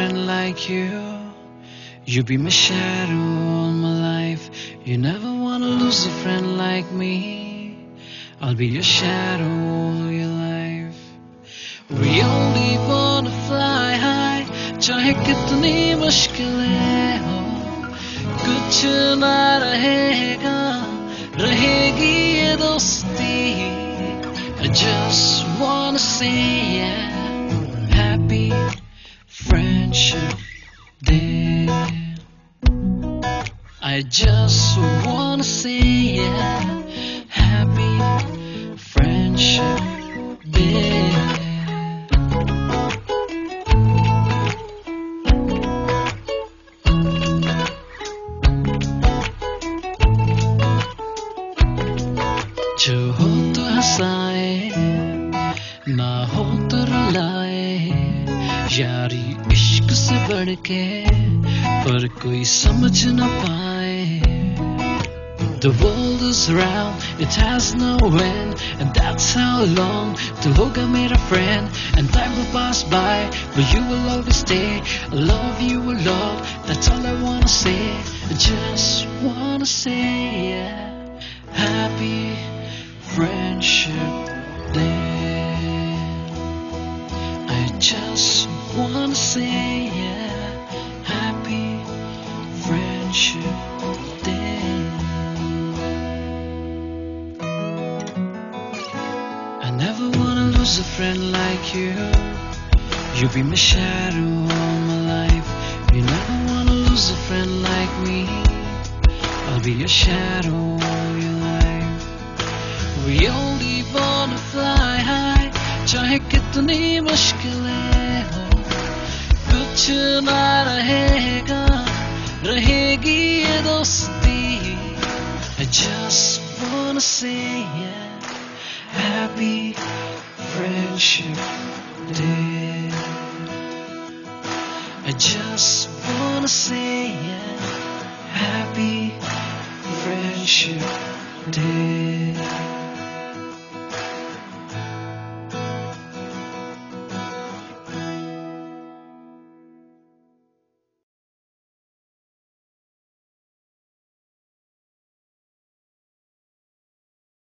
friend like you. You be my shadow all my life. You never wanna lose a friend like me. I'll be your shadow all your life. We only wanna fly high, चाहे कितनी मुश्किलें हो, कुछ ना रहेगा, रहेगी ये दोस्ती. I just wanna say yeah, happy friendship day. I just wanna say yeah, happy friendship day. जो हो तो हंसाए, ना हो तो रुलाए, यारी इश्क से बढ़ के पर कोई समझ न पाए. The world is round, it has no end, and that's how long till hoga mera friend. And time will pass by, but you will always stay. I love you a lot, that's all I wanna say. I just wanna say yeah, happy friendship day. I just wanna say yeah, happy friendship day. I never wanna lose a friend like you. You be my shadow all my life. You never wanna lose a friend like me. I'll be your shadow all your life. We only wanna fly high, चाहे कितनी मुश्किलें हो, कुछ ना रहेगा, रहेगी ये दोस्ती. I just wanna say yeah, happy friendship day. I just wanna say yeah, happy friendship day.